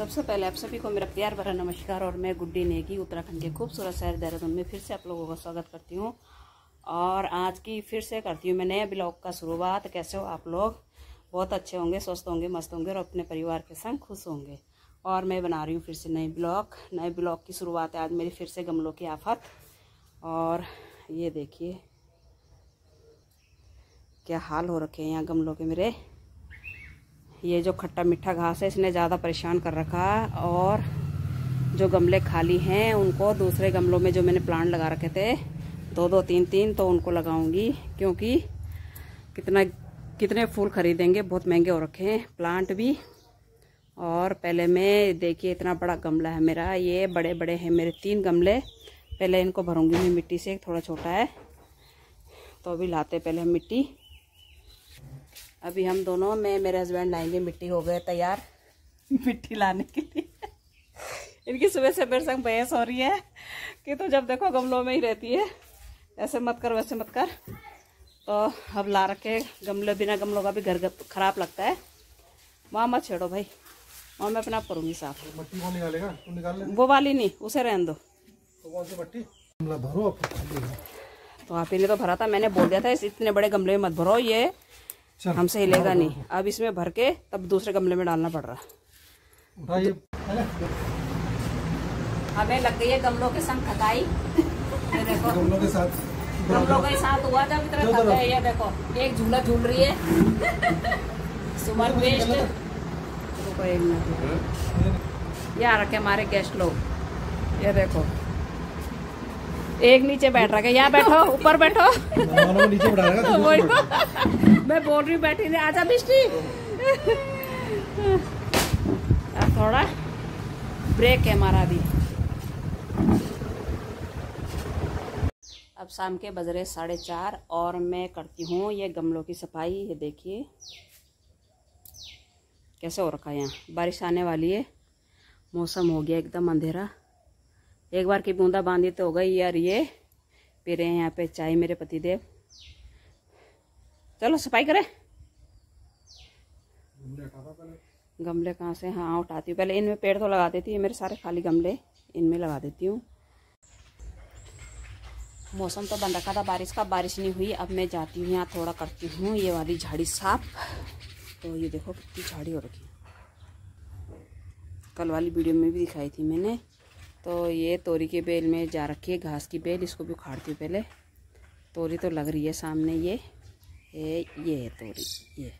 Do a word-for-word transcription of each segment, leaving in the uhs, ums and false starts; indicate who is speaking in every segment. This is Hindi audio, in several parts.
Speaker 1: सबसे पहले आप सभी को मेरा प्यार भरा नमस्कार और मैं गुड्डी नेगी उत्तराखंड के खूबसूरत शहर देहरादून में फिर से आप लोगों का स्वागत करती हूँ। और आज की फिर से करती हूँ मैं नए ब्लॉग का शुरुआत। कैसे हो आप लोग? बहुत अच्छे होंगे, स्वस्थ होंगे, मस्त होंगे और अपने परिवार के संग खुश होंगे। और मैं बना रही हूँ फिर से नई ब्लॉग। नए ब्लॉग की शुरुआत है आज मेरी फिर से गमलों की आफत। और ये देखिए क्या हाल हो रखे हैं यहाँ गमलों के मेरे। ये जो खट्टा मीठा घास है इसने ज़्यादा परेशान कर रखा है। और जो गमले खाली हैं उनको दूसरे गमलों में जो मैंने प्लांट लगा रखे थे दो दो तीन तीन तो उनको लगाऊंगी, क्योंकि कितना कितने फूल खरीदेंगे, बहुत महंगे हो रखे हैं प्लांट भी। और पहले मैं देखिए इतना बड़ा गमला है मेरा, ये बड़े बड़े हैं मेरे तीन गमले। पहले इनको भरूंगी मैं मिट्टी से, थोड़ा छोटा है तो अभी लाते पहले हम मिट्टी। अभी हम दोनों में मेरे हस्बैंड लाएंगे मिट्टी। हो गए तैयार मिट्टी लाने के लिए। इनकी सुबह से मेरे संग बहस हो रही है कि तो जब देखो गमलों में ही रहती है, ऐसे मत कर वैसे मत कर। तो अब ला रखे गमले, बिना गमलों का भी घर खराब लगता है। वहाँ मत छेड़ो भाई, वहाँ मैं अपने आप करूँगी साफ।
Speaker 2: मट्टी कौन निकालेगा? तुम निकाल ले।
Speaker 1: वो वाली नहीं, उसे रहने दो।
Speaker 2: तो कौन सी मट्टी? गमला भरो।
Speaker 1: तो आप ही ने तो भरा था, मैंने बोल दिया था इस इतने बड़े गमले में मत भरो, ये हमसे हिलेगा नहीं। अब इसमें भर के तब दूसरे गमले में डालना पड़ रहा। हमें लग गई है गमलों के संग खटाई। ये देखो
Speaker 2: गमलों के साथ
Speaker 1: गमलों के साथ हुआ जब इतना थक गए। ये देखो एक झूला झूल रही है सुमन वेस्ट। देखो एक मिनट, यहाँ रखे हमारे गेस्ट लोग। ये देखो एक नीचे बैठ रहा है, यहाँ बैठो, ऊपर बैठो।
Speaker 2: नीचे बैठा
Speaker 1: वही तो मैं बोल रही हूँ, बैठी नहीं, आजा बिस्टी। थोड़ा ब्रेक है हमारा अभी। अब शाम के बज रहे साढ़े चार और मैं करती हूँ ये गमलों की सफाई। ये देखिए कैसे हो रखा है, यहाँ बारिश आने वाली है, मौसम हो गया एकदम अंधेरा। एक बार की बूंदा बांदी तो हो गई यार। ये पी रहे हैं यहाँ पे चाय मेरे पतिदेव। चलो सफाई करें। गमले कहाँ से? हाँ उठाती हूँ पहले, इनमें पेड़ तो लगा देती हूँ, मेरे सारे खाली गमले इनमें लगा देती हूँ। मौसम तो बन रखा था बारिश का, बारिश नहीं हुई। अब मैं जाती हूँ यहाँ थोड़ा करती हूँ ये वाली झाड़ी साफ। तो ये देखो कितनी झाड़ी हो रखी है, कल वाली वीडियो में भी दिखाई थी मैंने। तो ये तोरी के बेल में जा रखी है घास की बेल, इसको भी उखाड़ती हूँ पहले। तोरी तो लग रही है सामने, ये ये ये है तोरी। ये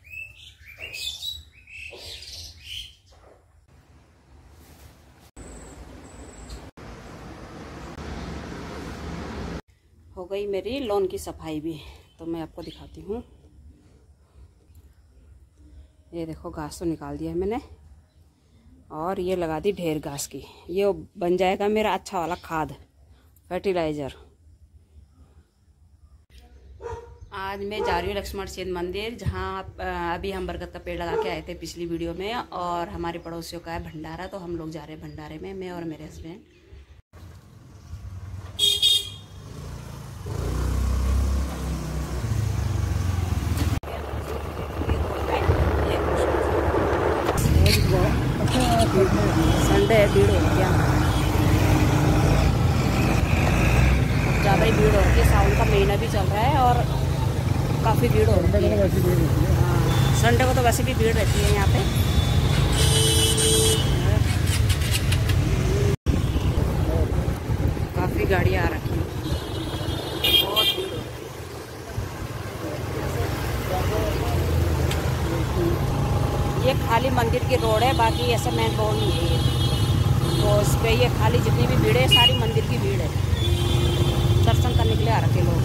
Speaker 1: हो गई मेरी लॉन की सफाई भी, तो मैं आपको दिखाती हूँ। ये देखो घास तो निकाल दिया है मैंने और ये लगा दी ढेर घास की। ये बन जाएगा मेरा अच्छा वाला खाद, फर्टिलाइज़र। आज मैं जा रही हूँ लक्ष्मण सेन मंदिर, जहाँ अभी हम बरगद का पेड़ लगा के आए थे पिछली वीडियो में। और हमारे पड़ोसियों का है भंडारा, तो हम लोग जा रहे हैं भंडारे में, मैं और मेरे हस्बैंड। संडे है, भीड़ हो गया, ज़्यादा ही भीड़ हो रही है। सावन का महीना भी चल रहा है और काफ़ी भीड़ हो रही है। हाँ संडे को तो वैसे भी भीड़ रहती है यहाँ पे। काफ़ी गाड़ियाँ आ रखी हैं, बहुत भीड़ हो रही है। ये खाली मंदिर की रोड है, बाकी ऐसा मेन रोड नहीं है ये। तो इस पे ये खाली जितनी भी भीड़ है सारी मंदिर की भीड़ है, दर्शन करने के लिए आ रखे लोग।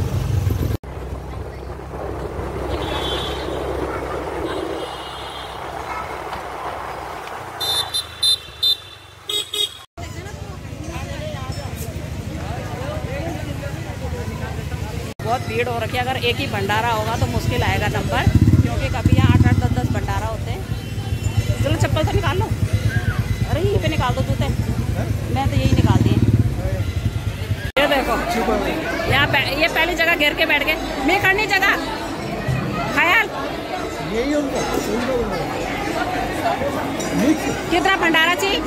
Speaker 1: बहुत भीड़ हो रखी है। अगर एक ही भंडारा होगा तो मुश्किल आएगा नंबर, क्योंकि कभी यहाँ आठ आठ दस दस भंडारा होते हैं। चलो चप्पल तो निकाल लो। अरे यहीं पे निकाल दो जूते, मैं तो यही निकाल दिए। ये देखो यहाँ ये पहली जगह घेर के बैठ गए, मैं करनी जगह ख्याल यही कितना भंडारा चाहिए?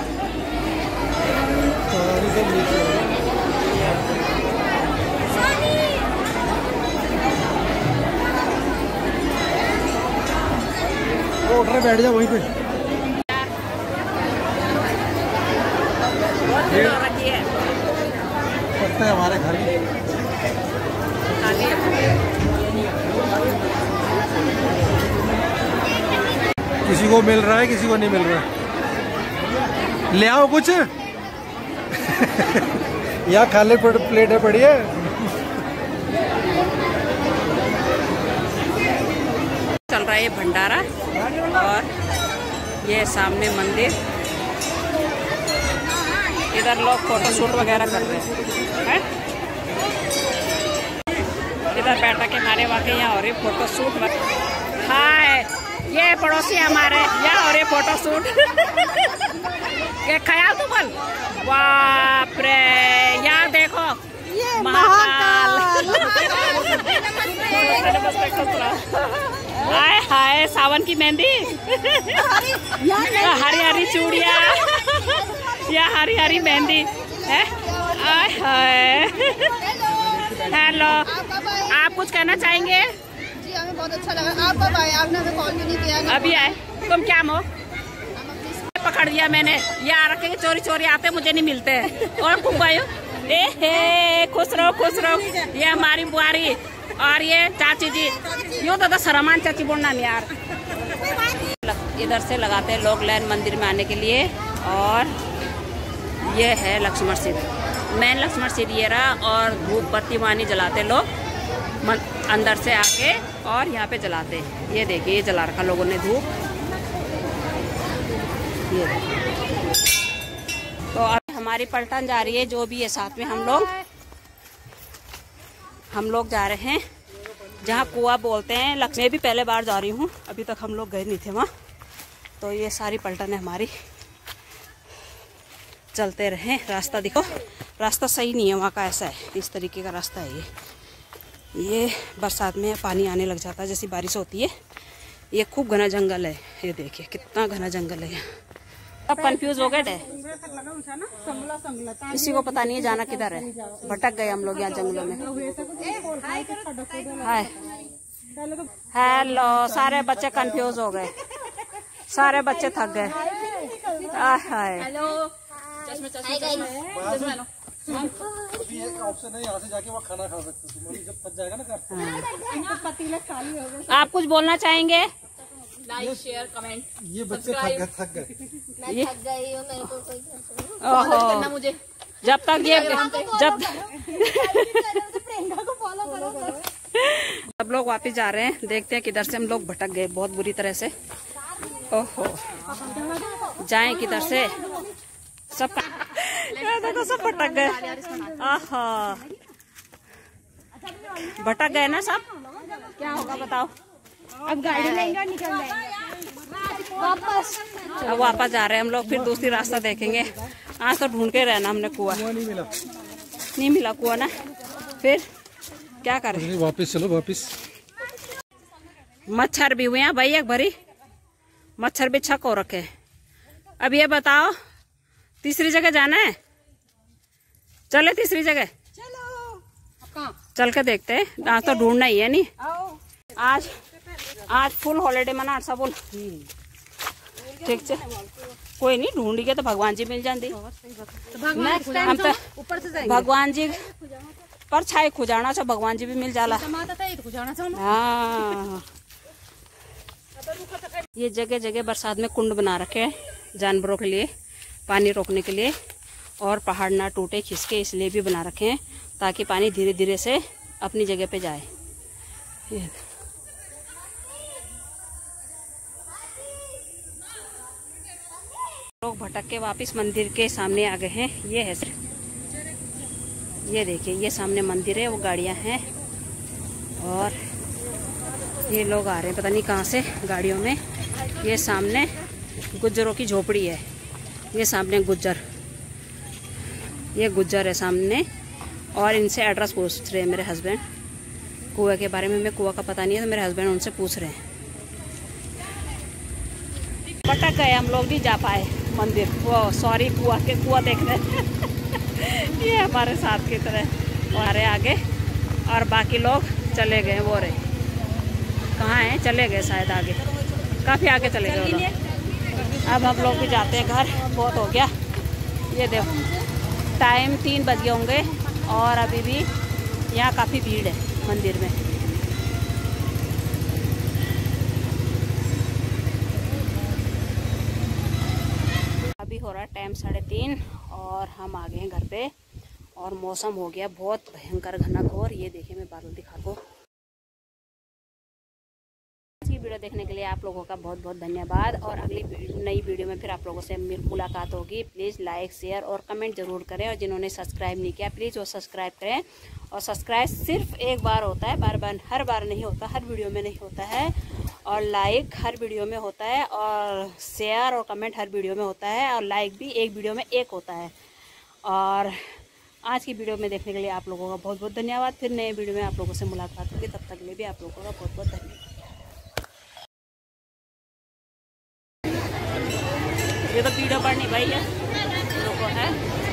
Speaker 2: वो उठ बैठ जा वहीं पे। पत्ते हमारे घर में किसी को मिल रहा है, किसी को नहीं मिल रहा है। ले आओ कुछ। यहाँ खाली प्लेटें पड़ी है।
Speaker 1: चल रहा है ये भंडारा और ये सामने मंदिर। इधर लोग फोटो शूट वगैरह कर रहे हैं। इधर बैठा के हमारे वाकई यहाँ हो रही फोटो शूट। हाय, ये पड़ोसी हमारे यहाँ हो रही फोटो शूट। ये ख्याल तो बल, बाप रे, यहाँ देखो ये महाकाल। हाय हाय, सावन की मेहंदी, हरी हरी चूड़िया, या हरी हरी मेहंदी है। हाय हाय, हेलो, आप कुछ कहना चाहेंगे?
Speaker 3: जी, हमें बहुत अच्छा लगा। आप कब आए? आपने हमें कॉल भी नहीं किया।
Speaker 1: अभी आए। तुम क्या मो? पकड़ दिया मैंने। यार रखे चोरी चोरी आते, मुझे नहीं मिलते। और खूब आयो, ए हे, खुश रहो खुश रहो। ये हमारी बुआरी और ये चाची जी। यूँ तो शरमान चाची बोलना नहीं यार। इधर से लगाते हैं लोग लाइन मंदिर में आने के लिए। और ये है लक्ष्मण सिद्ध, मेन लक्ष्मण सिद्ध ये रहा। और धूप बत्ती वानी जलाते लोग अंदर से आके और यहाँ पे जलाते हैं। ये देखिए, ये जला रखा लोगों ने धूप। ये तो अब हमारी पलटन जा रही है, जो भी है साथ में हम लोग हम लोग जा रहे हैं जहाँ कुआ बोलते हैं। लक्ष्मी भी पहले बार जा रही हूँ, अभी तक हम लोग गए नहीं थे वहाँ। तो ये सारी पलटन है हमारी। चलते रहे। रास्ता देखो, रास्ता सही नहीं है वहाँ का, ऐसा है, इस तरीके का रास्ता है। ये ये बरसात में पानी आने लग जाता है जैसी बारिश होती है। ये खूब घना जंगल है। ये देखिए कितना घना जंगल है। अब कंफ्यूज हो गए थे, किसी को पता नहीं है जाना किधर है। भटक गए हम लोग यहाँ जंगलों में। हाय हेलो, सारे बच्चे कंफ्यूज हो गए, सारे बच्चे थक गए। हाय
Speaker 2: ऑप्शन है, यहाँ से जाके वहाँ खाना खा सकते हो तुम, जब फंस जाएगा ना घर।
Speaker 1: आप कुछ बोलना चाहेंगे? Like share comment.
Speaker 2: ये बच्चे थक गए थक गए
Speaker 3: मैं थक गई हूँ, मेरे को कोई
Speaker 1: करना मुझे। जब तक ये जब सब लोग वापस जा रहे हैं। देखते हैं किधर से हम लोग भटक गए बहुत बुरी तरह से। ओहो, जाएं किधर से? सब देखो सब भटक गए। आहा, भटक गए ना सब। क्या होगा बताओ?
Speaker 3: अब गाड़ी लेंगे और निकल जाएंगे वापस।
Speaker 1: अब वापस जा रहे हैं हम लोग, फिर दूसरी रास्ता देखेंगे। आज तो ढूंढ के रहना हमने कुआ।
Speaker 2: नहीं मिला
Speaker 1: नहीं मिला कुआ ना, फिर क्या करें?
Speaker 2: वापस चलो वापस।
Speaker 1: मच्छर भी हुए हैं भाई, एक भरी मच्छर भी छक हो रखे। अब ये बताओ, तीसरी जगह जाना है? चले तीसरी जगह,
Speaker 3: चलो
Speaker 1: चल के देखते हैं। आज तो ढूंढना ही है। नहीं आज आज फुल हॉलीडे मना सब बोल। ठीक है, कोई नहीं, ढूंढी के तो भगवान जी मिल जाती। हम तो
Speaker 3: ऊपर से
Speaker 1: भगवान जी पर छाई खुजाना से भगवान जी भी मिल जाला। हाँ, ये जगह जगह बरसात में कुंड बना रखे हैं जानवरों के लिए, पानी रोकने के लिए। और पहाड़ ना टूटे खिसके, इसलिए भी बना रखे हैं ताकि पानी धीरे धीरे से अपनी जगह पे जाए। ये लोग भटक के वापस मंदिर के सामने आ गए हैं। ये है, ये देखिए, ये सामने मंदिर है, वो गाड़ियां हैं और ये लोग आ रहे हैं पता नहीं कहाँ से गाड़ियों में। ये सामने गुज्जरों की झोपड़ी है। ये सामने गुज्जर, ये गुज्जर है सामने। और इनसे एड्रेस पूछ रहे हैं मेरे हस्बैंड, कुआं के बारे में। मैं कुआं का पता नहीं है तो मेरे हस्बैंड उनसे पूछ रहे हैं। पटक गए हम लोग, नहीं जा पाए मंदिर, वो सॉरी कुआ के कुआ देखने ये हमारे साथ की तरह हमारे आगे, और बाकी लोग चले गए, वो रहे कहाँ हैं, चले गए शायद आगे, काफ़ी आगे चले गए वो लोग। अब हम लोग भी जाते हैं घर, बहुत हो गया। ये देखो टाइम तीन बज गए होंगे और अभी भी यहाँ काफ़ी भीड़ है मंदिर में। अभी हो रहा है टाइम साढ़े तीन और हम आ गए हैं घर पे, और मौसम हो गया बहुत भयंकर घना घोर। ये देखिए मैं बादल दिखा दूँ। आज की वीडियो देखने के लिए आप लोगों का बहुत बहुत धन्यवाद, और अगली नई वीडियो में फिर आप लोगों से मुलाकात होगी। प्लीज़ लाइक शेयर और कमेंट ज़रूर करें, और जिन्होंने सब्सक्राइब नहीं किया प्लीज़ वो सब्सक्राइब करें। और सब्सक्राइब सिर्फ एक बार होता है, बार बार हर बार नहीं होता, हर वीडियो में नहीं होता है। और लाइक हर वीडियो में होता है, और शेयर और कमेंट हर वीडियो में होता है, और लाइक भी एक वीडियो में एक होता है। और आज की वीडियो में देखने के लिए आप लोगों का बहुत बहुत धन्यवाद। फिर नए वीडियो में आप लोगों से मुलाकात होगी, तब तक के लिए भी आप लोगों का बहुत बहुत धन्यवाद। ये तो वीडियो पर नहीं भाई है, लोगों है।